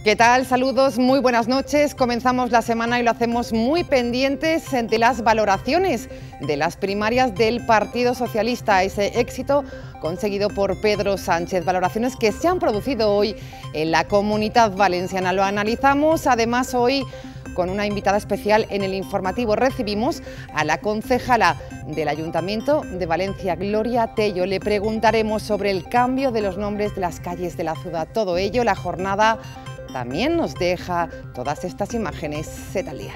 ¿Qué tal? Saludos, muy buenas noches. Comenzamos la semana y lo hacemos muy pendientes de las valoraciones de las primarias del Partido Socialista. Ese éxito conseguido por Pedro Sánchez. Valoraciones que se han producido hoy en la Comunitat Valenciana. Lo analizamos además hoy con una invitada especial en el informativo. Recibimos a la concejala del Ayuntamiento de Valencia, Gloria Tello. Le preguntaremos sobre el cambio de los nombres de las calles de la ciudad. Todo ello, la jornada también nos deja todas estas imágenes. Z al día.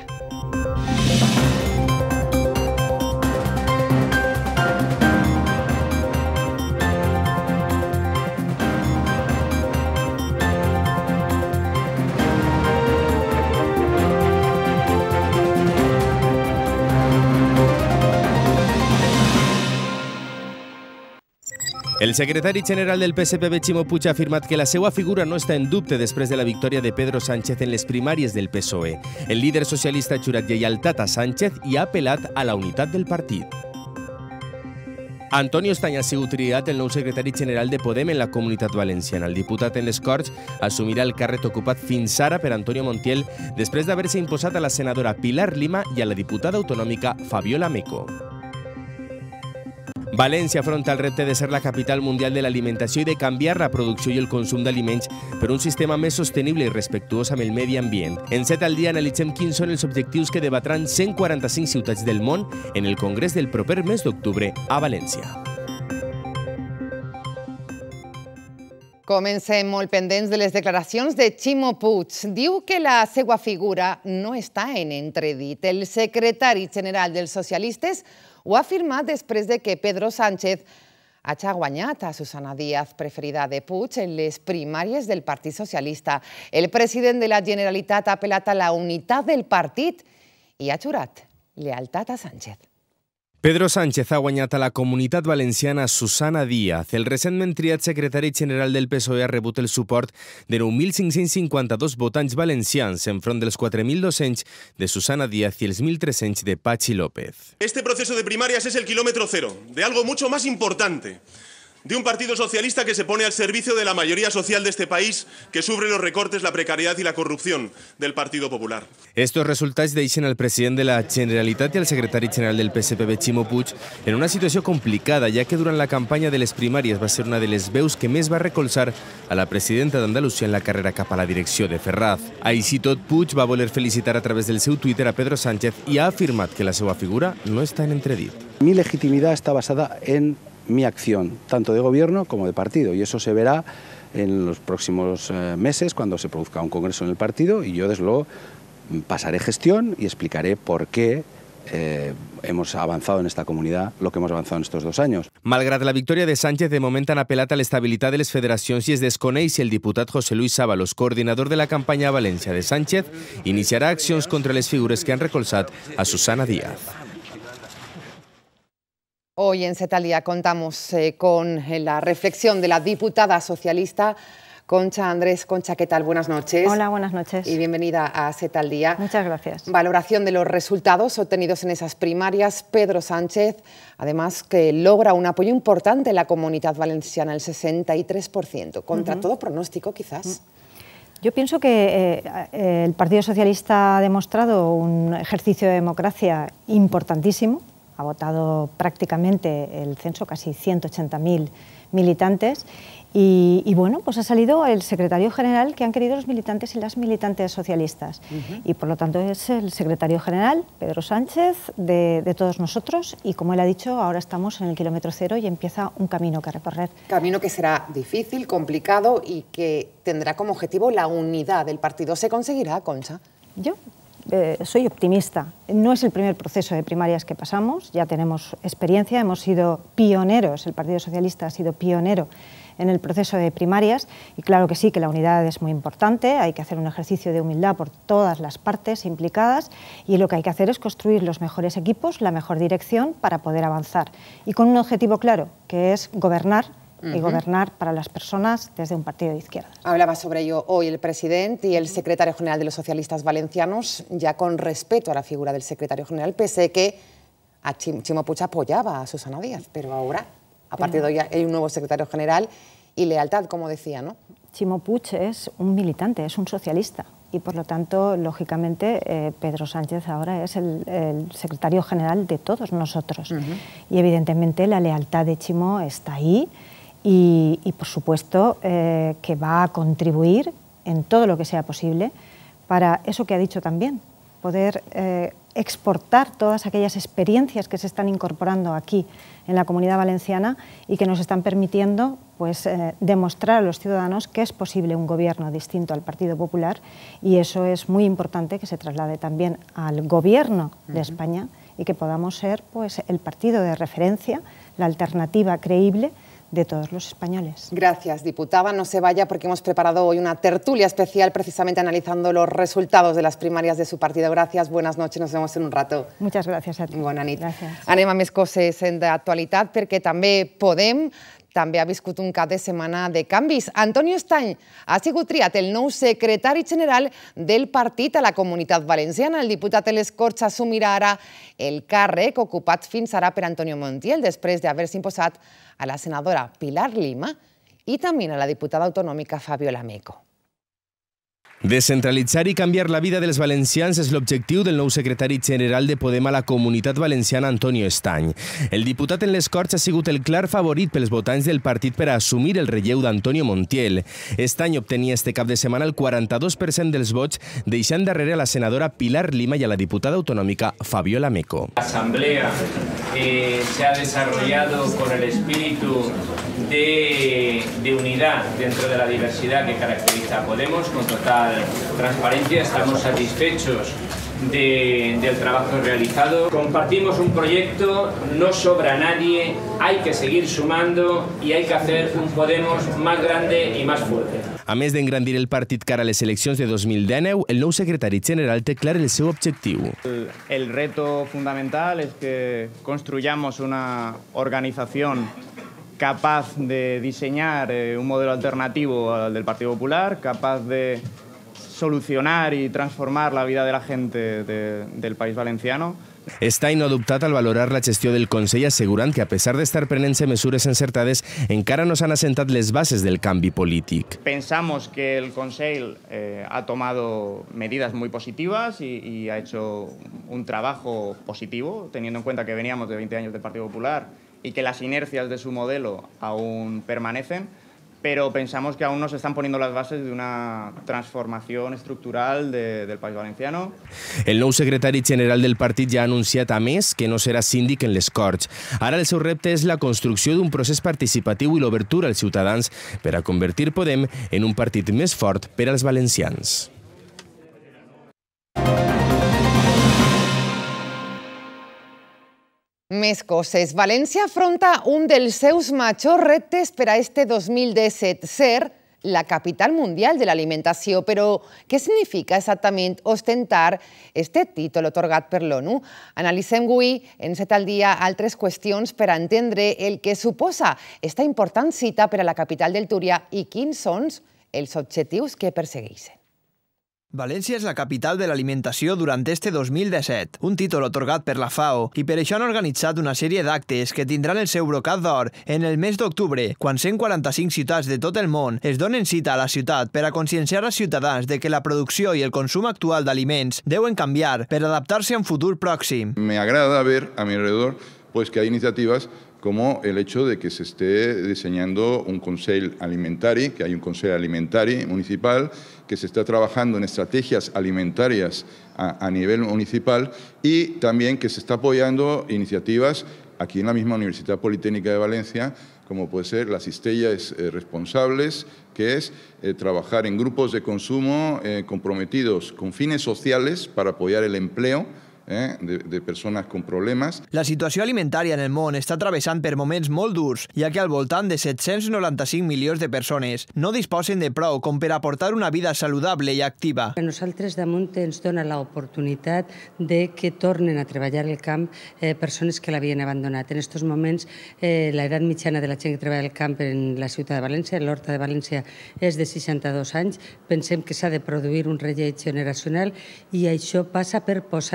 El secretari general del PSPB, Ximo Puig, ha afirmat que la seva figura no està en dubte després de la victòria de Pedro Sánchez en les primàries del PSOE. El líder socialista ha jurat lleialtat a Sánchez i ha apel·lat a la unitat del partit. Antonio Estany ha sigut triat el nou secretari general de Podem en la Comunitat Valenciana. El diputat en les Corts assumirà el càrrec ocupat fins ara per Antonio Montiel després d'haver-se imposat a la senadora Pilar Lima i a la diputada autonòmica Fabiola Meco. València afronta el repte de ser la capital mundial de l'alimentació i de canviar la producció i el consum d'aliments per un sistema més sostenible i respectuós amb el medi ambient. En Z al dia analitzem quins són els objectius que debatran 145 ciutats del món en el Congrés del proper mes d'octubre a València. Comencem molt pendents de les declaracions de Ximo Puig. Diu que la seva figura no està en entredit. El secretari general dels socialistes ho ha afirmat després de que Pedro Sánchez hagi guanyat a Susana Díaz, preferida de Puig, en les primàries del Partit Socialista. El president de la Generalitat ha apel·lat a la unitat del partit i ha jurat lealtat a Sánchez. Pedro Sánchez ha guanyat a la Comunitat Valenciana Susana Díaz. El recentment triat secretari general del PSOE ha rebut el suport de 9.552 votants valencians enfront dels 4.200 de Susana Díaz y els 1.300 de Patxi López. Este proceso de primarias es el kilómetro cero de algo mucho más importante. De un partido socialista que se pone al servicio de la mayoría social de este país, que sufre los recortes, la precariedad y la corrupción del Partido Popular. Estos resultats deixen al president de la Generalitat i al secretari general del PSPB, Ximo Puig, en una situació complicada, ja que durant la campanya de les primàries va ser una de les veus que més va recolzar a la presidenta d'Andalusia en la carrera cap a la direcció de Ferraz. Així tot, Puig va voler felicitar a través del seu Twitter a Pedro Sánchez i ha afirmat que la seva figura no està en entredit. Mi legitimidad está basada en mi acción, tanto de gobierno como de partido, y eso se verá en los próximos meses cuando se produzca un congreso en el partido y yo desde luego pasaré gestión y explicaré por qué hemos avanzado en esta comunidad lo que hemos avanzado en estos 2 años. Malgrat la victòria de Sánchez, de moment han apel·lat a l'estabilitat de les federacions i es desconeix si el diputat José Luis Ábalos, coordinador de la campanya a València de Sánchez, iniciarà accions contra les figures que han recolzat a Susana Díaz. Hoy en Z al día contamos con la reflexión de la diputada socialista Concha Andrés. Concha, ¿qué tal? Buenas noches. Hola, buenas noches. Y bienvenida a Z al día. Muchas gracias. Valoración de los resultados obtenidos en esas primarias. Pedro Sánchez, además, que logra un apoyo importante en la Comunitat Valenciana, el 63%. Contra todo pronóstico, quizás. Yo pienso que el Partido Socialista ha demostrado un ejercicio de democracia importantísimo. Ha votado prácticamente el censo, casi 180.000 militantes. Y bueno, pues ha salido el secretario general que han querido los militantes y las militantes socialistas. Y por lo tanto es el secretario general, Pedro Sánchez, de todos nosotros. Y como él ha dicho, ahora estamos en el kilómetro cero y empieza un camino que recorrer. Camino que será difícil, complicado y que tendrá como objetivo la unidad del partido. ¿Se conseguirá, Concha? Yo soy optimista. No es el primer proceso de primarias que pasamos, ya tenemos experiencia, hemos sido pioneros, el Partido Socialista ha sido pionero en el proceso de primarias y claro que sí, que la unidad es muy importante, hay que hacer un ejercicio de humildad por todas las partes implicadas y lo que hay que hacer es construir los mejores equipos, la mejor dirección para poder avanzar y con un objetivo claro, que es gobernar y gobernar para las personas desde un partido de izquierda. Hablaba sobre ello hoy el presidente y el secretario general de los socialistas valencianos, ya con respeto a la figura del secretario general, pese que a Ximo Puig apoyaba a Susana Díaz, pero ahora, a partir de hoy, hay un nuevo secretario general y lealtad, como decía, ¿no? Chimo Puig es un militante, es un socialista. Y por lo tanto, lógicamente, Pedro Sánchez ahora es el secretario general de todos nosotros. Y evidentemente la lealtad de Chimo está ahí y por supuesto que va a contribuir en todo lo que sea posible para eso que ha dicho también, poder exportar todas aquellas experiencias que se están incorporando aquí en la Comunidad Valenciana y que nos están permitiendo pues, demostrar a los ciudadanos que es posible un gobierno distinto al Partido Popular, y eso es muy importante que se traslade también al Gobierno de España y que podamos ser pues, el partido de referencia, la alternativa creíble de todos los españoles. Gracias, diputada. No se vaya porque hemos preparado hoy una tertulia especial precisamente analizando los resultados de las primàries de su partido. Gracias, buenas noches, nos vemos en un rato. Muchas gracias a ti. Bona nit. Gràcies. Anem a més coses d'actualitat perquè també Podem també ha viscut un cap de setmana de canvis. Antonio Estany ha sigut triat el nou secretari general del partit a la Comunitat Valenciana. El diputat de les Corts assumirà ara el càrrec ocupat fins ara per Antonio Montiel, després d'haver-se imposat a la senadora Pilar Lima y también a la diputada autonómica Fabiola Meco. Descentralitzar i canviar la vida dels valencians és l'objectiu del nou secretari general de Podem a la Comunitat Valenciana, Antonio Estany. El diputat en les Corts ha sigut el clar favorit pels votants del partit per a assumir el relleu d'Antonio Montiel. Estany obtenia este cap de setmana el 42% dels vots, deixant darrere a la senadora Pilar Lima i a la diputada autonòmica Fabiola Meco. La asamblea se ha desarrollado con el espíritu de unidad dentro de la diversidad que caracteriza a Podemos, con total transparencia. Estamos satisfechos del trabajo realizado. Compartimos un proyecto, no sobra nadie, hay que seguir sumando y hay que hacer un Podemos más grande y más fuerte. A més d'engrandir el partit cara a les eleccions de 2019, el nou secretari general té clar el seu objectiu. El reto fundamental es que construyamos una organización capaz de diseñar un modelo alternativo al del Partido Popular, capaz de solucionar y transformar la vida de la gente del País Valenciano. Estany no ha dubtat al valorar la gestió del Consell, assegurant que, a pesar d'estar prenent-se mesures encertades, encara no s'han assentat les bases del canvi polític. Pensamos que el Consell ha tomado medidas muy positivas y ha hecho un trabajo positivo, teniendo en cuenta que veníamos de 20 años del Partido Popular y que las inercias de su modelo aún permanecen, pero pensamos que aún no se están poniendo las bases de una transformación estructural del País Valenciano. El nou secretari general del partit ja ha anunciat, a més, que no serà síndic en les Corts. Ara el seu repte és la construcció d'un procés participatiu i l'obertura als ciutadans per a convertir Podem en un partit més fort per als valencians. Més coses. València afronta un dels seus majors reptes per a este 2017, ser la capital mundial de l'alimentació. Però què significa exactament ostentar este títol otorgat per l'ONU? Analitzem avui en Set al Dia altres qüestions per a entendre el que suposa esta important cita per a la capital del Túria i quins són els objectius que persegueixen. València és la capital de l'alimentació durant este 2017, un títol otorgat per la FAO, i per això han organitzat una sèrie d'actes que tindran el seu brocat d'or en el mes d'octubre, quan 145 ciutats de tot el món es donen cita a la ciutat per a conscienciar als ciutadans de que la producció i el consum actual d'aliments deuen canviar per adaptar-se a un futur pròxim. Me agrada ver a mi alrededor pues, que hay iniciativas como el hecho de que se esté diseñando un Consell Alimentari, que hay un Consell Alimentari municipal, que se está trabajando en estrategias alimentarias a nivel municipal y también que se está apoyando iniciativas aquí en la misma Universidad Politécnica de Valencia, como puede ser las Cistellas Responsables, que es trabajar en grupos de consumo comprometidos con fines sociales para apoyar el empleo de persones con problemes. La situació alimentària en el món està travessant per moments molt durs, ja que al voltant de 795 milions de persones no disposen de prou com per aportar una vida saludable i activa. A nosaltres damunt ens dona l'oportunitat de que tornen a treballar el camp persones que l'havien abandonat. En aquests moments l'edat mitjana de la gent que treballa al camp en la ciutat de València, en l'Horta de València, és de 62 anys. Pensem que s'ha de produir un relleu generacional i això passa per posar en valor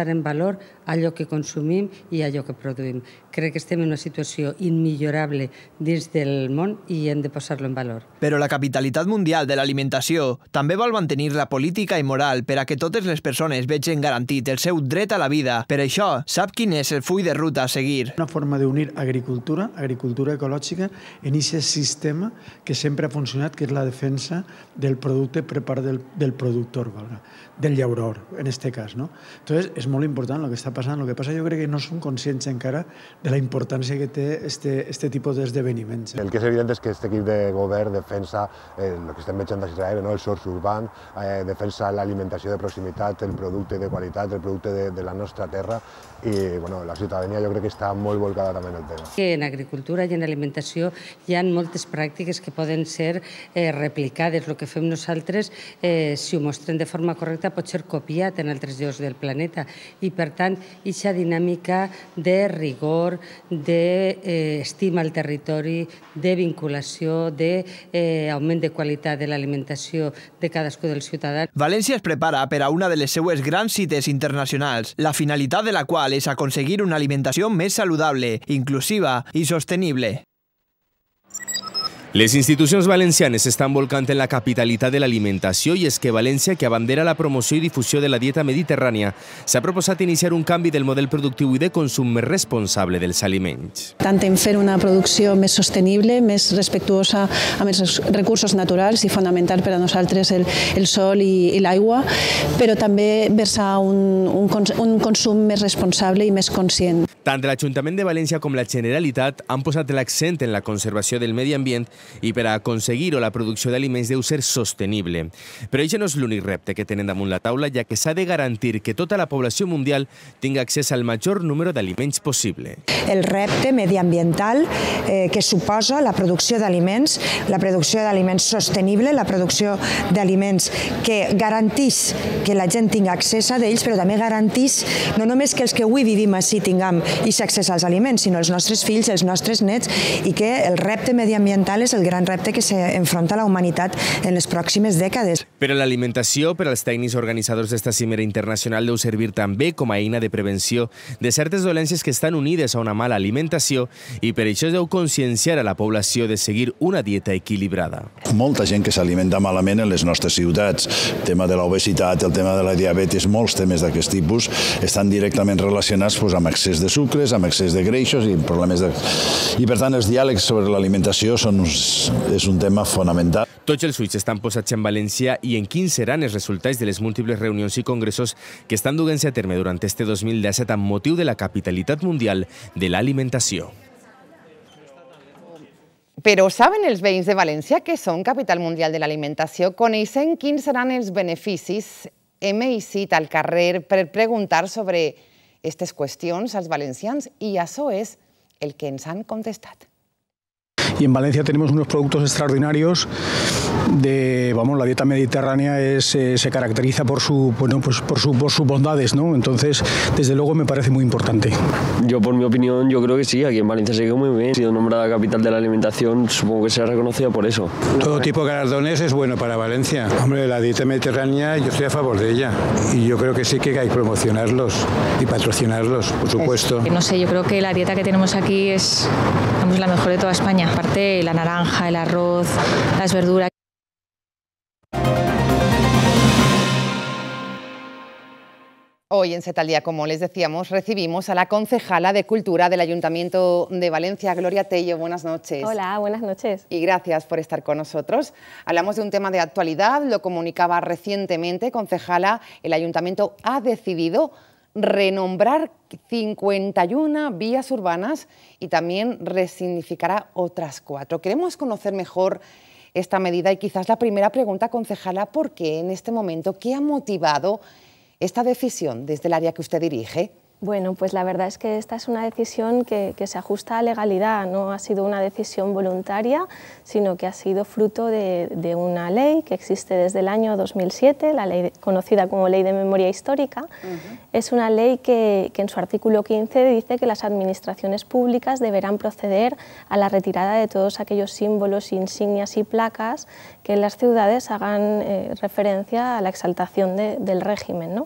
valor allò que consumim i allò que produïm. Crec que estem en una situació immillorable dins del món i hem de posar-lo en valor. Però la capitalitat mundial de l'alimentació també vol mantenir la política i moral per a que totes les persones vegin garantit el seu dret a la vida. Per això, sap quin és el full de ruta a seguir. Una forma d'unir agricultura ecològica, en aquest sistema que sempre ha funcionat, que és la defensa del producte per part del productor, del llauror, en aquest cas. Entonces, és molt important el que està passant. El que passa, jo crec que no som conscients encara de la importància que té aquest tipus d'esdeveniments. El que és evident és que aquest equip de govern defensa el que estem veient a Israel, el sors urbà, defensa l'alimentació de proximitat, el producte de qualitat, el producte de la nostra terra, i la ciutadania jo crec que està molt volcada també en el tema. En agricultura i en alimentació hi ha moltes pràctiques que poden ser replicades. El que fem nosaltres, si ho mostrem de forma correcta, pot ser copiat en altres llocs del planeta. I, per tant, aquesta dinàmica de rigor, d'estima al territori, de vinculació, d'augment de qualitat de l'alimentació de cadascú dels ciutadans. València es prepara per a una de les seues grans cites internacionals, la finalitat de la qual és aconseguir una alimentació més saludable, inclusiva i sostenible. Les institucions valencianes s'estan volcant en la capitalitat de l'alimentació i és que València, que abandera la promoció i difusió de la dieta mediterrània, s'ha proposat iniciar un canvi del model productiu i de consum més responsable dels aliments. Tant en fer una producció més sostenible, més respectuosa amb els recursos naturals i fonamental per a nosaltres el sol i l'aigua, però també versar un consum més responsable i més conscient. Tant l'Ajuntament de València com la Generalitat han posat l'accent en la conservació del medi ambient i per a aconseguir-ho la producció d'aliments deu ser sostenible. Però això no és l'únic repte que tenen damunt la taula, ja que s'ha de garantir que tota la població mundial tingui accés al major número d'aliments possible. El repte mediambiental que suposa la producció d'aliments sostenible, la producció d'aliments que garantís que la gent tingui accés a ells, però també garantís no només que els que avui vivim així tinguem aquest accés als aliments, sinó els nostres fills, els nostres nets, i que el repte mediambiental és el gran repte que s'enfronta la humanitat en les pròximes dècades. Però l'alimentació, per als tècnics organitzadors d'esta cimera internacional, deu servir també com a eina de prevenció de certes dolències que estan unides a una mala alimentació i per això es deu conscienciar a la població de seguir una dieta equilibrada. Molta gent que s'alimenta malament en les nostres ciutats. El tema de l'obesitat, el tema de la diabetis, molts temes d'aquest tipus estan directament relacionats amb excés de sucres, amb excés de greixos i problemes de... I per tant els diàlegs sobre l'alimentació és un tema fonamental. Tots els ulls estan posats en València i en quins seran els resultats de les múltiples reunions i congressos que estan duent-se a terme durant este 2017 amb motiu de la capitalitat mundial de l'alimentació. Però saben els veïns de València que són capital mundial de l'alimentació? Coneixen quins seran els beneficis? Hem eixit al carrer per preguntar sobre aquestes qüestions als valencians i això és el que ens han contestat. Y en Valencia tenemos unos productos extraordinarios la dieta mediterránea se caracteriza por sus bondades, ¿no? Entonces, desde luego me parece muy importante. Yo, por mi opinión, yo creo que sí, aquí en Valencia se quedó muy bien. Ha sido nombrada capital de la alimentación, supongo que será reconocida por eso. Todo tipo de galardones es bueno para Valencia. Hombre, la dieta mediterránea, yo estoy a favor de ella. Y yo creo que sí que hay que promocionarlos y patrocinarlos, por supuesto. No sé, yo creo que la dieta que tenemos aquí es la mejor de toda España. Aparte, la naranja, el arroz, las verduras. Hoy en Z al Día, como les decíamos, recibimos a la concejala de Cultura del Ayuntamiento de Valencia, Gloria Tello. Buenas noches. Hola, buenas noches. Y gracias por estar con nosotros. Hablamos de un tema de actualidad, lo comunicaba recientemente, concejala, el Ayuntamiento ha decidido renombrar 51 vías urbanas y también resignificará otras 4. Queremos conocer mejor esta medida y quizás la primera pregunta, concejala, ¿por qué en este momento? ¿Qué ha motivado esta decisión desde el área que usted dirige? Bueno, pues la verdad es que esta es una decisión que se ajusta a legalidad, no ha sido una decisión voluntaria, sino que ha sido fruto de una ley que existe desde el año 2007, la ley conocida como Ley de Memoria Histórica. Es una ley que en su artículo 15 dice que las administraciones públicas deberán proceder a la retirada de todos aquellos símbolos, insignias y placas que en las ciudades hagan referencia a la exaltación del régimen, ¿no?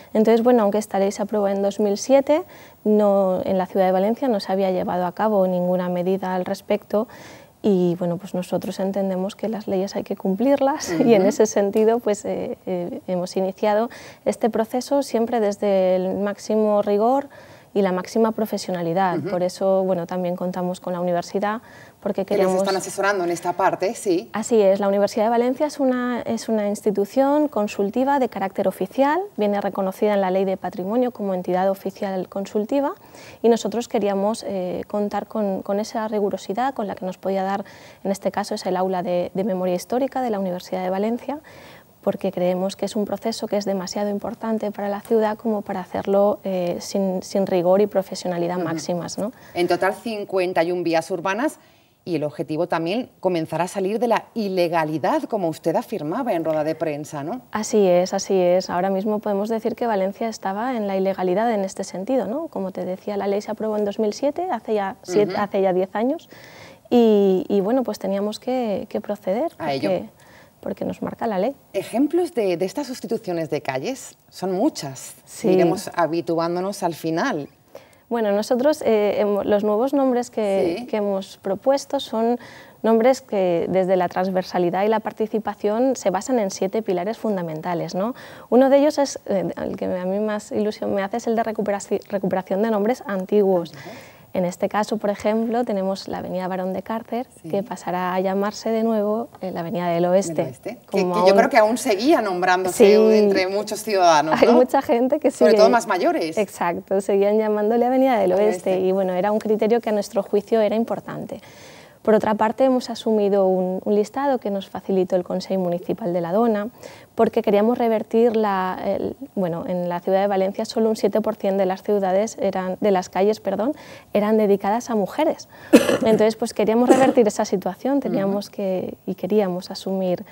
Entonces, bueno, aunque esta ley se aprobó en 2007, en la ciudad de Valencia no se había llevado a cabo ninguna medida al respecto. Y bueno, pues nosotros entendemos que las leyes hay que cumplirlas y en ese sentido pues hemos iniciado este proceso siempre desde el máximo rigor y la máxima profesionalidad. Por eso, bueno, también contamos con la universidad, porque queremos... Que les están asesorando en esta parte, sí. Así es, la Universidad de Valencia es una institución consultiva de carácter oficial, viene reconocida en la Ley de Patrimonio como entidad oficial consultiva, y nosotros queríamos contar con esa rigurosidad con la que nos podía dar, en este caso es el aula de Memoria Histórica de la Universidad de Valencia, porque creemos que es un proceso que es demasiado importante para la ciudad como para hacerlo sin rigor y profesionalidad máximas, ¿no? En total 51 vías urbanas y el objetivo también comenzar a salir de la ilegalidad, como usted afirmaba en rueda de prensa, ¿no? Así es, así es. Ahora mismo podemos decir que Valencia estaba en la ilegalidad en este sentido, ¿no? Como te decía, la ley se aprobó en 2007, hace ya 10 años, y bueno, pues teníamos que proceder a ello. Porque nos marca la ley. Ejemplos de estas sustituciones de calles son muchas. Sí. Iremos habituándonos al final. Bueno, nosotros los nuevos nombres que hemos propuesto son nombres que desde la transversalidad y la participación se basan en 7 pilares fundamentales, ¿no? Uno de ellos es, el que a mí más ilusión me hace, es el de recuperación de nombres antiguos. En este caso, por ejemplo, tenemos la avenida Barón de Cárcer, que pasará a llamarse de nuevo la avenida del Oeste. Que yo creo que aún seguía nombrándose entre muchos ciudadanos, ¿no? Hay mucha gente que sigue... Sobre todo más mayores. Exacto, seguían llamándole avenida del Oeste y bueno, era un criterio que a nuestro juicio era importante. Por otra parte, hemos asumido un listado que nos facilitó el Consejo Municipal de la Dona, porque queríamos revertir bueno, en la ciudad de Valencia solo un 7% de las calles eran dedicadas a mujeres. Entonces, pues queríamos revertir esa situación, y queríamos asumir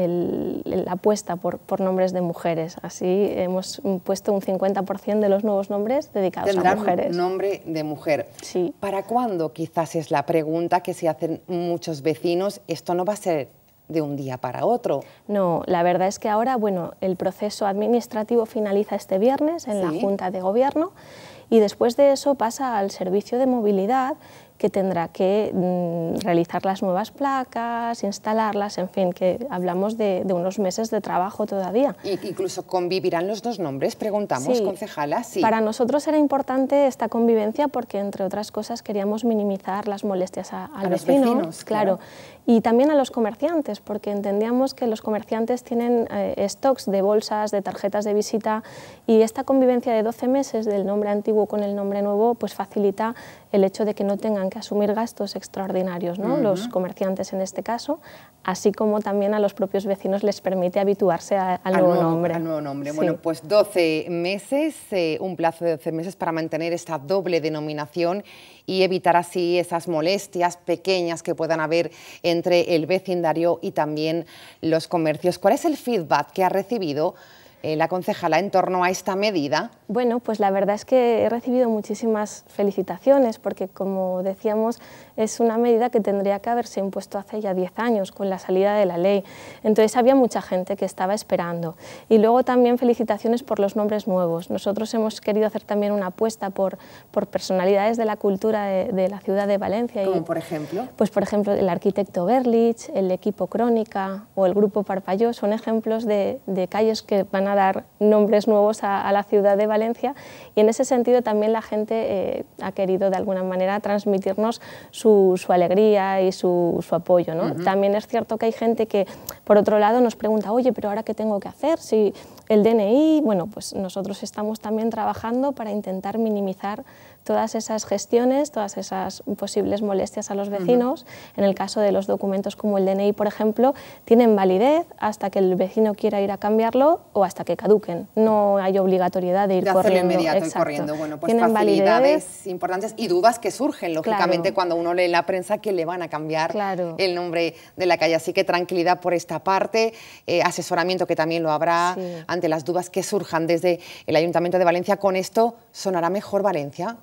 la apuesta por nombres de mujeres. Así hemos puesto un 50% de los nuevos nombres dedicados a mujeres. Tendrán nombre de mujer. Sí. ¿Para cuándo? Quizás es la pregunta que se hacen muchos vecinos. Esto no va a ser de un día para otro. No, la verdad es que ahora, bueno, el proceso administrativo finaliza este viernes en la Junta de Gobierno y después de eso pasa al Servicio de Movilidad, que tendrá que realizar las nuevas placas, instalarlas, en fin, que hablamos de unos meses de trabajo todavía. ¿Incluso convivirán los dos nombres? Preguntamos, concejala. Sí. Para nosotros era importante esta convivencia porque, entre otras cosas, queríamos minimizar las molestias a los vecinos, claro. Y también a los comerciantes, porque entendíamos que los comerciantes tienen stocks de bolsas, de tarjetas de visita, y esta convivencia de 12 meses del nombre antiguo con el nombre nuevo pues facilita el hecho de que no tengan que asumir gastos extraordinarios, ¿no? Los comerciantes en este caso, así como también a los propios vecinos les permite habituarse al nuevo nombre. Al nuevo nombre. Sí. Bueno, pues 12 meses, un plazo de 12 meses para mantener esta doble denominación y evitar así esas molestias pequeñas que puedan haber entre el vecindario y también los comercios. ¿Cuál es el feedback que ha recibido la concejala en torno a esta medida? Bueno, pues la verdad es que he recibido muchísimas felicitaciones porque, como decíamos, es una medida que tendría que haberse impuesto hace ya 10 años con la salida de la ley. Entonces había mucha gente que estaba esperando. Y luego también felicitaciones por los nombres nuevos. Nosotros hemos querido hacer también una apuesta por personalidades de la cultura de la ciudad de Valencia. ¿Cómo por ejemplo? Pues por ejemplo el arquitecto Berlich, el equipo Crónica o el grupo Parpalló son ejemplos de calles que van a dar nombres nuevos a la ciudad de Valencia, y en ese sentido también la gente ha querido de alguna manera transmitirnos su alegría y su apoyo, ¿no? También es cierto que hay gente que por otro lado nos pregunta, oye, pero ahora ¿qué tengo que hacer? Si el DNI, bueno, pues nosotros estamos también trabajando para intentar minimizar todas esas gestiones, todas esas posibles molestias a los vecinos. En el caso de los documentos como el DNI, por ejemplo, tienen validez hasta que el vecino quiera ir a cambiarlo o hasta que caduquen. No hay obligatoriedad de ir corriendo. Inmediato y corriendo. Bueno, pues facilidades importantes y dudas que surgen, lógicamente, cuando uno lee en la prensa que le van a cambiar el nombre de la calle. Así que tranquilidad por esta parte, asesoramiento que también lo habrá ante las dudas que surjan desde el Ayuntamiento de Valencia. Con esto sonará mejor Valencia.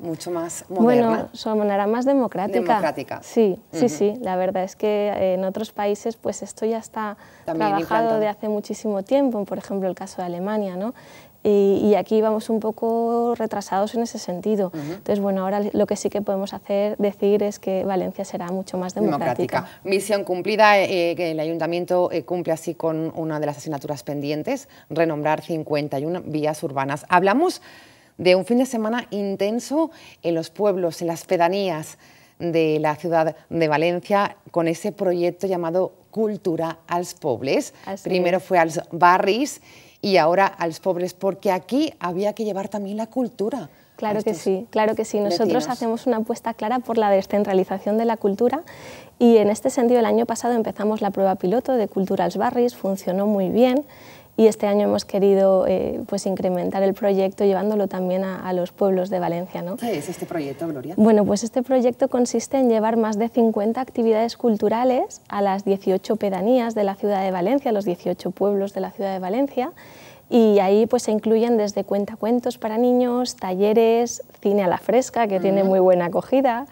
mucho más moderna. Bueno, sonará más democrática. Sí, sí. La verdad es que en otros países pues esto ya está también trabajado de hace muchísimo tiempo, por ejemplo el caso de Alemania, ¿no? Y aquí vamos un poco retrasados en ese sentido. Entonces, bueno, ahora lo que sí que podemos decir es que Valencia será mucho más democrática. Misión cumplida, que el Ayuntamiento cumple así con una de las asignaturas pendientes, renombrar 51 vías urbanas. Hablamos de un fin de semana intenso en los pueblos, en las pedanías de la ciudad de Valencia, con ese proyecto llamado Cultura als Pobles. Primero fue als barris y ahora als pobles, porque aquí había que llevar también la cultura. Claro que sí, claro que sí. Nosotros hacemos una apuesta clara por la descentralización de la cultura y en este sentido el año pasado empezamos la prueba piloto de Cultura als barris, funcionó muy bien y este año hemos querido pues incrementar el proyecto llevándolo también a los pueblos de Valencia, ¿no? ¿Qué es este proyecto, Gloria? Bueno, pues este proyecto consiste en llevar más de 50 actividades culturales a las 18 pedanías de la ciudad de Valencia, los 18 pueblos de la ciudad de Valencia, y ahí pues se incluyen desde cuentacuentos para niños, talleres, cine a la fresca, que tiene muy buena acogida.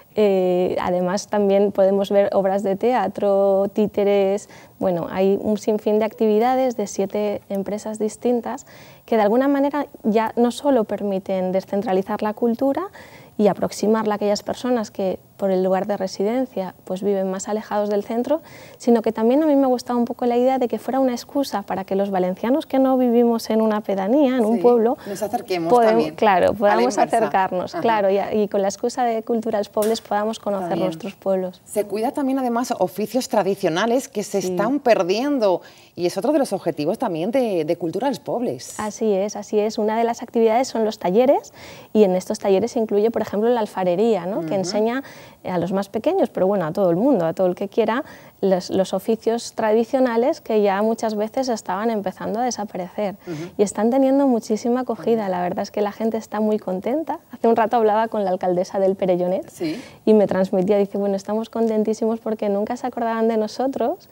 Además también podemos ver obras de teatro, títeres, bueno, hay un sinfín de actividades de 7 empresas distintas que de alguna manera ya no solo permiten descentralizar la cultura y aproximarla a aquellas personas que por el lugar de residencia pues viven más alejados del centro, sino que también a mí me ha gustado un poco la idea de que fuera una excusa para que los valencianos que no vivimos en una pedanía, en un pueblo, nos acerquemos también. Claro, podamos acercarnos, claro, y con la excusa de Cultura als Pobles podamos conocer nuestros pueblos. Se cuida también además oficios tradicionales que se están perdiendo y es otro de los objetivos también de Cultura als Pobles. Así es, así es. Una de las actividades son los talleres y en estos talleres se incluye, por ejemplo, la alfarería, ¿no? Que enseña a los más pequeños, pero bueno, a todo el mundo, a todo el que quiera, los oficios tradicionales que ya muchas veces estaban empezando a desaparecer y están teniendo muchísima acogida. La verdad es que la gente está muy contenta. Hace un rato hablaba con la alcaldesa del Perellonet y me transmitía, dice, bueno, estamos contentísimos porque nunca se acordaban de nosotros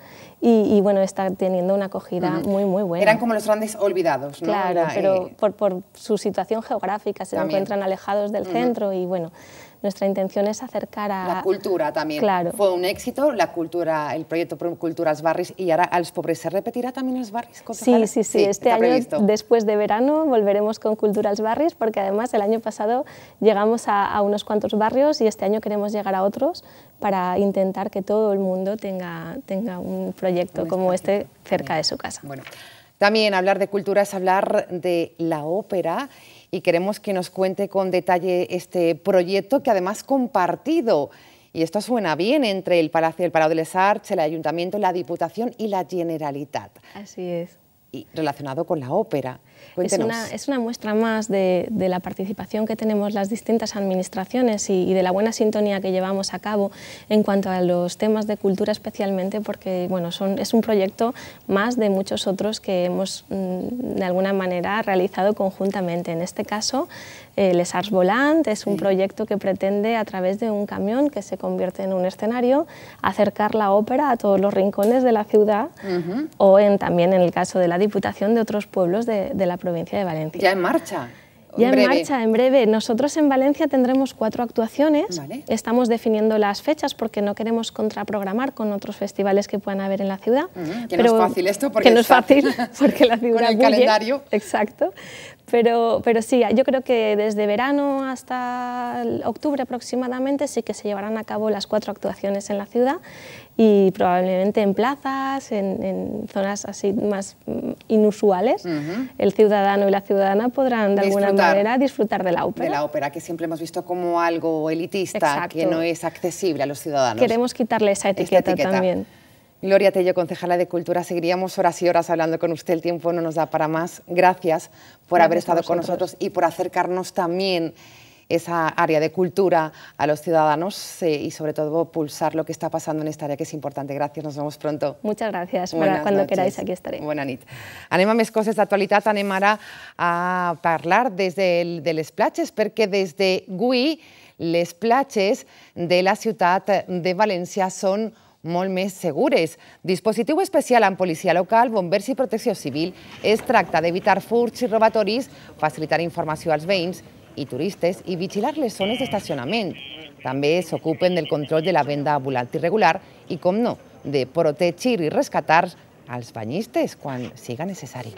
y bueno, está teniendo una acogida muy, muy buena. Eran como los grandes olvidados, ¿no? Claro, pero por su situación geográfica se encuentran alejados del centro y bueno, nuestra intención es acercar a... La cultura también. Claro. Fue un éxito, la cultura, el proyecto Cultura als barris, y ahora als pobres. ¿Se repetirá también als barris? Sí. Este año, después de verano, volveremos con Cultura als barris, porque además el año pasado llegamos a unos cuantos barrios y este año queremos llegar a otros para intentar que todo el mundo tenga un proyecto como este cerca de su casa. Bueno, también hablar de cultura es hablar de la ópera y queremos que nos cuente con detalle este proyecto que además compartido, y esto suena bien, entre el Palacio del Palau de les Arts, el Ayuntamiento, la Diputación y la Generalitat. Así es. Y relacionado con la ópera. Cuéntenos. Es una muestra más de la participación que tenemos las distintas administraciones y de la buena sintonía que llevamos a cabo en cuanto a los temas de cultura especialmente, porque bueno, es un proyecto más de muchos otros que hemos de alguna manera realizado conjuntamente. En este caso, Les Arts Volant es un proyecto que pretende, a través de un camión que se convierte en un escenario, acercar la ópera a todos los rincones de la ciudad o también en el caso de la Diputación de otros pueblos de la provincia de Valencia. ¿Ya en marcha? Ya en marcha, en breve. Nosotros en Valencia tendremos 4 actuaciones. Estamos definiendo las fechas porque no queremos contraprogramar con otros festivales que puedan haber en la ciudad. Que no es fácil esto porque no es fácil porque la ciudad con el calendario. Exacto. Pero sí, yo creo que desde verano hasta octubre aproximadamente sí que se llevarán a cabo las 4 actuaciones en la ciudad y probablemente en plazas, en zonas así más inusuales, el ciudadano y la ciudadana podrán de alguna manera disfrutar de la ópera. De la ópera, que siempre hemos visto como algo elitista, que no es accesible a los ciudadanos. Queremos quitarle esa etiqueta también. Gloria Tello, concejala de Cultura, seguiríamos horas y horas hablando con usted, el tiempo no nos da para más. Gracias por haber estado con nosotros y por acercarnos también esa área de cultura a los ciudadanos y sobre todo pulsar lo que está pasando en esta área, que es importante. Gracias, nos vemos pronto. Muchas gracias, cuando queráis aquí estaré. Bona nit. Anem a més coses d'actualitat, anem ara a parlar de les platges, perquè des d'avui les platges de la ciutat de València són molt més segures. Dispositiu especial amb policia local, bombers i protecció civil. Es tracta d'evitar furts i robatoris, facilitar informació als veïns i turistes i vigilar les zones d'estacionament. També s'ocupen del control de la venda ambulant irregular i, com no, de protegir i rescatar als banyistes quan siga necessari.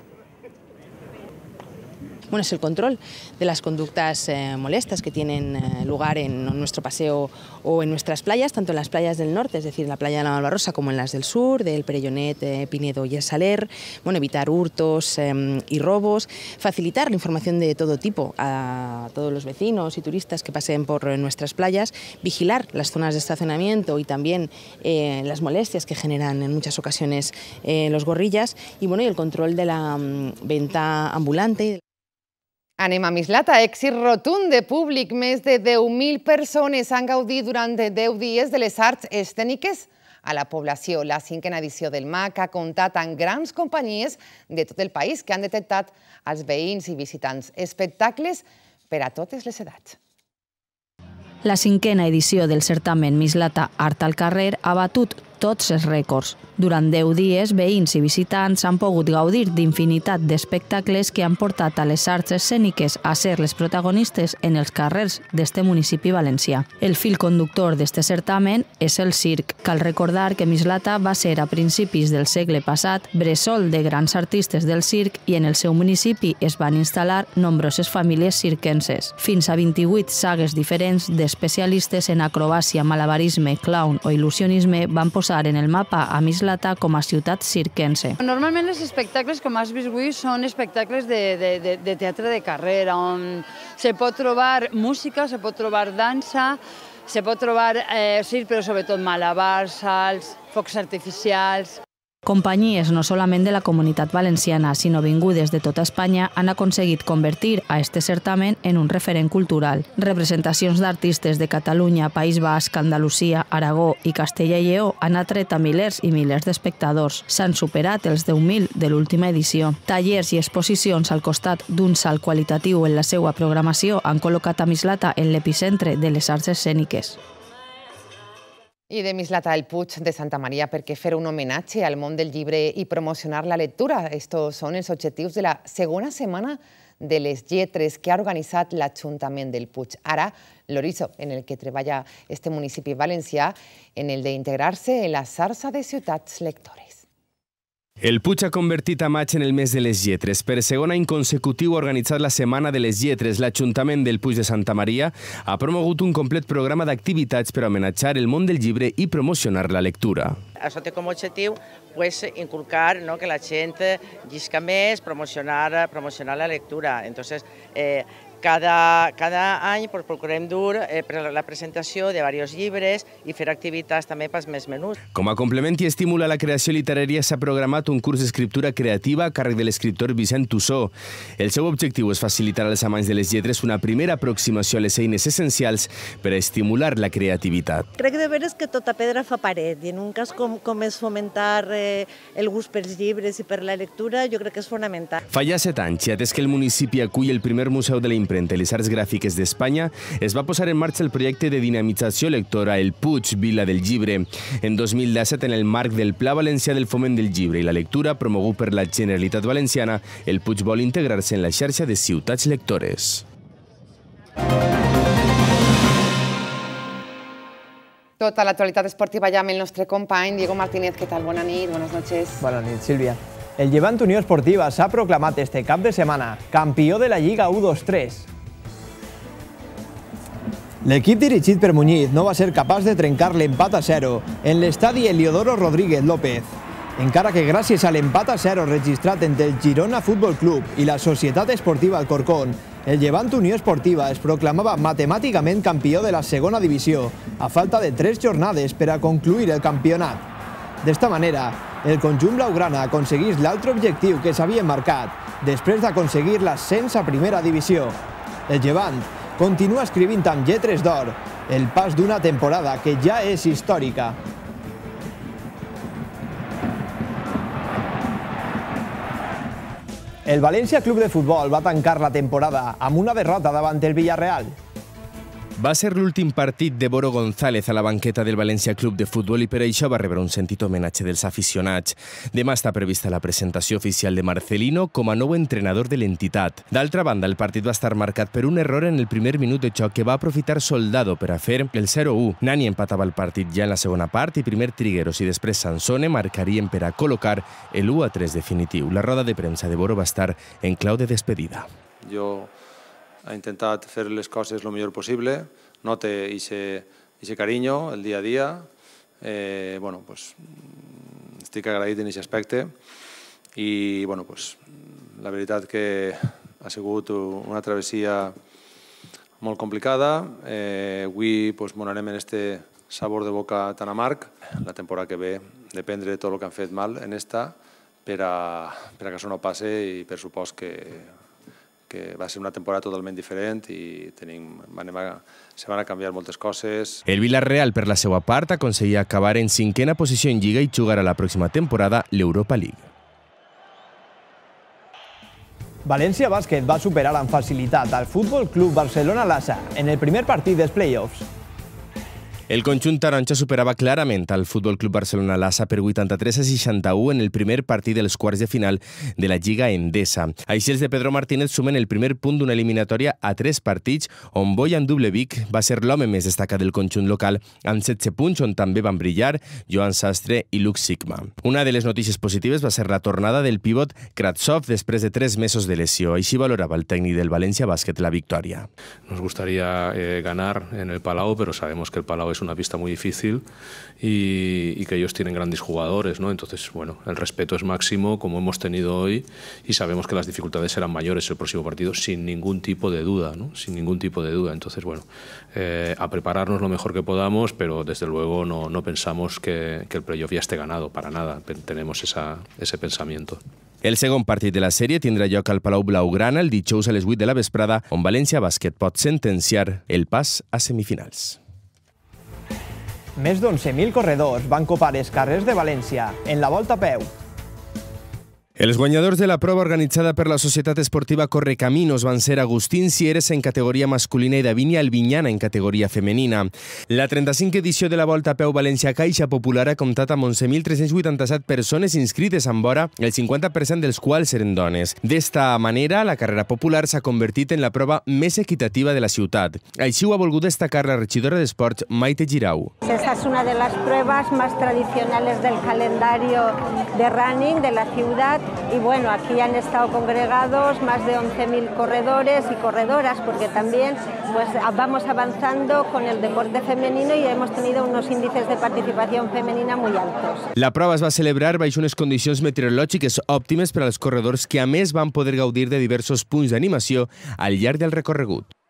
Bueno, es el control de las conductas molestas que tienen lugar en nuestro paseo o en nuestras playas, tanto en las playas del norte, es decir, en la playa de la Malvarrosa, como en las del sur, del Perellonet, Pinedo y El Saler. Bueno, evitar hurtos y robos, facilitar la información de todo tipo a todos los vecinos y turistas que pasen por nuestras playas, vigilar las zonas de estacionamiento y también las molestias que generan en muchas ocasiones los gorrillas y, bueno, y el control de la venta ambulante. Anem a Mislata, èxit rotund de públic. Més de 10.000 persones han gaudit durant 10 dies de les arts escèniques a la població. La 5a edició del MAC ha comptat amb grans companyies de tot el país que han detectat als veïns i visitants espectacles per a totes les edats. La 5a edició del certamen Mislata Art al carrer ha batut tots els rècords. Durant 10 dies, veïns i visitants han pogut gaudir d'infinitat d'espectacles que han portat a les arts escèniques a ser les protagonistes en els carrers d'este municipi valencià. El fil conductor d'este certamen és el circ. Cal recordar que Mislata va ser a principis del segle passat bressol de grans artistes del circ i en el seu municipi es van instal·lar nombroses famílies circenses. Fins a 28 sagues diferents d'especialistes en acrobàcia, malabarisme, clown o il·lusionisme van posar en el mapa a Mislata com a ciutat circense. Normalment els espectacles, com has vist avui, són espectacles de teatre de carrera, on se pot trobar música, se pot trobar dansa, se pot trobar circ, però sobretot malabars, salts, focs artificials. Companyies no solament de la comunitat valenciana, sinó vingudes de tota Espanya, han aconseguit convertir a este certamen en un referent cultural. Representacions d'artistes de Catalunya, País Basc, Andalusia, Aragó i Castella i Lleó han atret a milers i milers d'espectadors. S'han superat els 10.000 de l'última edició. Tallers i exposicions al costat d'un salt qualitatiu en la seva programació han col·locat a Mislata en l'epicentre de les arts escèniques. I de Mislata al Puig de Santa Maria perquè fer un homenatge al món del llibre i promocionar la lectura. Estos són els objectius de la segona setmana de les lletres que ha organitzat l'Ajuntament del Puig. Ara, l'horitzó en el que treballa este municipi valencià en el d'integrar-se en la xarxa de ciutats lectores. El Puig ha convertit a maig en el mes de les lletres. Per segon any consecutiu ha organitzat la Setmana de les Lletres. L'Ajuntament del Puig de Santa Maria ha promogut un complet programa d'activitats per homenatjar el món del llibre i promocionar la lectura. Això té com a objectiu inculcar que la gent llisca més, promocionar la lectura. Entonces, cada any procurem dur la presentació de diversos llibres i fer activitats també pels més menuts. Com a complement i estímul a la creació literària s'ha programat un curs d'escriptura creativa a càrrec de l'escriptor Vicent Tussó. El seu objectiu és facilitar als amants de les lletres una primera aproximació a les eines essencials per a estimular la creativitat. Crec de veres que tota pedra fa paret i en un cas com és fomentar el gust pels llibres i per la lectura jo crec que és fonamental. Fa ja 7 anys, i atès que el municipi acull el primer museu de la impremta i les arts gràfiques d'Espanya, es va posar en marxa el projecte de dinamització lectora El Puig, Vila del Llibre. En 2017, en el marc del Pla Valencià del Foment del Llibre i la Lectura, promogut per la Generalitat Valenciana, el Puig vol integrar-se en la xarxa de ciutats lectores. Tota l'actualitat esportiva ja amb el nostre company Diego Martínez. Què tal? Bona nit, buenas noches. Bona nit, Sílvia. El Llevant Unió Esportiva s'ha proclamat este cap de setmana campió de la Lliga U23. L'equip dirigit per Muñiz no va ser capaç de trencar l'empat a 0 en l'estadi Heliodoro Rodríguez López. Encara que gràcies a l'empat a 0 registrat entre el Girona Futbol Club i la Societat Esportiva Alcorcón, el Llevant Unió Esportiva es proclamava matemàticament campió de la segona divisió, a falta de 3 jornades per a concluir el campionat. D'esta manera, el conjunt blaugrana aconseguís l'altre objectiu que s'havia marcat, després d'aconseguir l'ascens a primera divisió. El Llevant continua escrivint amb lletres d'or el pas d'una temporada que ja és històrica. El València Club de Futbol va tancar la temporada amb una derrota davant el Villarreal. Va ser l'últim partit de Boro González a la banqueta del València Club de Futbol i per això va rebre un sentit homenatge dels aficionats. Demà està prevista la presentació oficial de Marcelino com a nou entrenador de l'entitat. D'altra banda, el partit va estar marcat per un error en el primer minut de xoc que va aprofitar Soldado per a fer el 0-1. Nani empatava el partit ja en la segona part i primer Trigueros i després Sansone marcarien per a col·locar el 1-3 definitiu. La roda de premsa de Boro va estar en clau de despedida. Jo he intentat fer les coses el millor possible, no té ese cariño el dia a dia. Bueno, pues, estic agraït en aquest aspecte i bueno, pues, la veritat que ha sigut una travessia molt complicada. Avui pues, monarem en este sabor de boca tan amarg. La temporada que ve dependre de tot el que han fet mal en esta per a que això no passe i per supost que va ser una temporada totalment diferent i se van a canviar moltes coses. El Villarreal, per la seva part, aconseguia acabar en 5ª posició en Lliga i jugar a la pròxima temporada l'Europa League. València Bàsquet va superar amb facilitat al Futbol Club Barcelona Lassa en el primer partit dels play-offs. El conjunt taronja superava clarament al Futbol Club Barcelona Lassa per 83-61 en el primer partit dels quarts de final de la Lliga Endesa. Així els de Pedro Martínez sumen el primer punt d'una eliminatòria a 3 partits on Bojan Dublevic va ser l'home més destacat del conjunt local amb 16 punts on també van brillar Joan Sastre i Luke Sigma. Una de les notícies positives va ser la tornada del pivot Kravtsov després de 3 mesos de lesió. Així valorava el tècnic del València Bàsquet la victòria. Nos gustaría ganar en el Palau, pero sabemos que el Palau es una pista muy difícil y que ellos tienen grandes jugadores, ¿no? Entonces, bueno, el respeto es máximo, como hemos tenido hoy, y sabemos que las dificultades serán mayores el próximo partido, sin ningún tipo de duda, ¿no? Sin ningún tipo de duda. Entonces, bueno, a prepararnos lo mejor que podamos, pero desde luego no pensamos que el playoff ya esté ganado, para nada. Tenemos ese pensamiento. El segon partit de la sèrie tindrà lloc al Palau Blaugrana el dijous a les 8 de la vesprada, on València Bàsquet pot sentenciar el pas a semifinals. Més d'11.000 corredors van copar els carrers de València en la Volta a peu. Els guanyadors de la prova organitzada per la Societat Esportiva Correcaminos van ser Agustín Sieres en categoria masculina i Davinia Albiñana en categoria femenina. La 35 edició de la Volta a peu València Caixa Popular ha comptat amb 11.387 persones inscrites amb vora, el 50% dels quals eren dones. D'esta manera, la carrera popular s'ha convertit en la prova més equitativa de la ciutat. Així ho ha volgut destacar la regidora d'Esports, Maite Girau. Esta es una de las pruebas más tradicionales del calendario de running de la ciudad. Y bueno, aquí han estado congregados más de 11.000 corredores y corredoras, porque también pues, vamos avanzando con el deporte femenino y hemos tenido unos índices de participación femenina muy altos. La prova es va celebrar baix unes condicions meteorològiques òptimes per als corredors que a més van poder gaudir de diversos punts d'animació al llarg del recorregut.